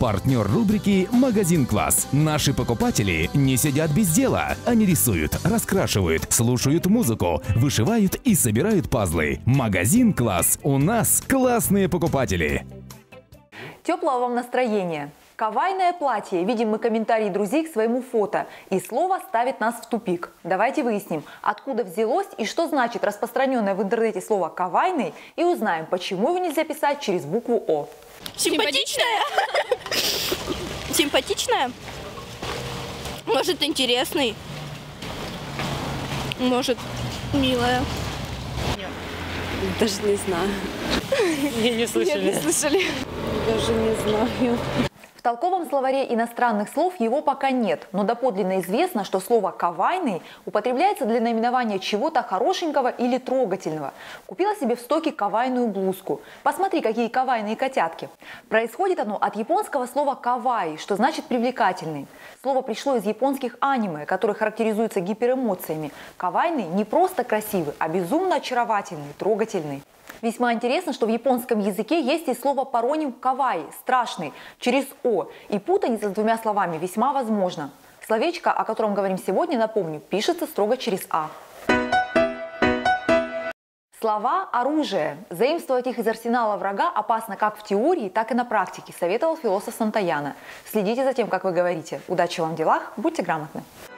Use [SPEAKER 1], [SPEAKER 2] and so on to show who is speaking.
[SPEAKER 1] Партнер рубрики «Магазин Класс». Наши покупатели не сидят без дела. Они рисуют, раскрашивают, слушают музыку, вышивают и собирают пазлы. Магазин Класс. У нас классные покупатели.
[SPEAKER 2] Теплого вам настроения. Кавайное платье. Видим мы комментарии друзей к своему фото. И слово ставит нас в тупик. Давайте выясним, откуда взялось и что значит распространенное в интернете слово «кавайный», и узнаем, почему его нельзя писать через букву «О».
[SPEAKER 3] Симпатичная? Симпатичная? Может, интересный? Может, милая?
[SPEAKER 4] Даже не знаю.
[SPEAKER 5] Не слышали.
[SPEAKER 4] Нет, не слышали. Даже не знаю.
[SPEAKER 2] В толковом словаре иностранных слов его пока нет, но доподлинно известно, что слово «кавайный» употребляется для наименования чего-то хорошенького или трогательного. Купила себе в стоке кавайную блузку. Посмотри, какие кавайные котятки. Происходит оно от японского слова «кавай», что значит «привлекательный». Слово пришло из японских аниме, которые характеризуются гиперэмоциями. Кавайный не просто красивый, а безумно очаровательный, трогательный. Весьма интересно, что в японском языке есть и слово пароним «кавай» – «страшный» через «о», и путаница с двумя словами весьма возможна. Словечко, о котором говорим сегодня, напомню, пишется строго через «а». Слова «оружие». Заимствовать их из арсенала врага опасно как в теории, так и на практике, советовал философ Сантаяна. Следите за тем, как вы говорите. Удачи вам в делах, будьте грамотны.